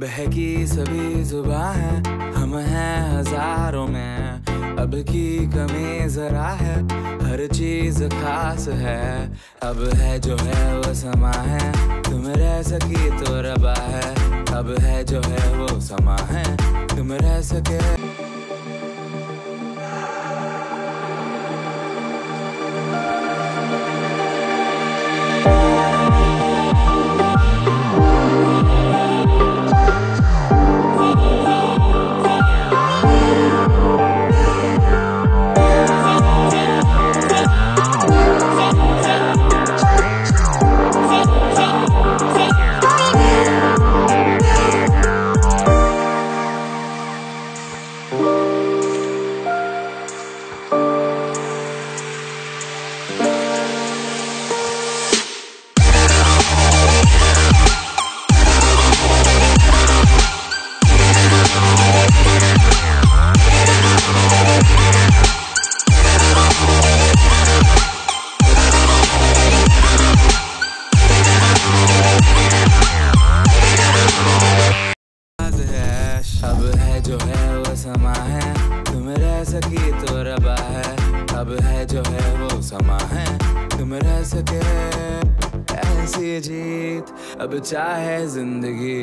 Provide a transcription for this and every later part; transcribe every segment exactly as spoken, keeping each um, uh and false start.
बहकी सभी जुबां है, हम हैं हजारों में। अब की कमी जरा है, हर चीज खास है। अब है जो है वो समा है, तुम रह सकी तो रबा है। अब है जो है वो समा है, तुम रह सके। अब है जो है वो समा है, तुम रह सकी तो रबा है। अब है जो है वो समा है, तुम रह सके। ऐसी जीत अब चाहे जिंदगी,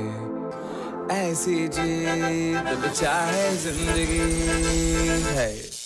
ऐसी जीत अब चाहे जिंदगी है।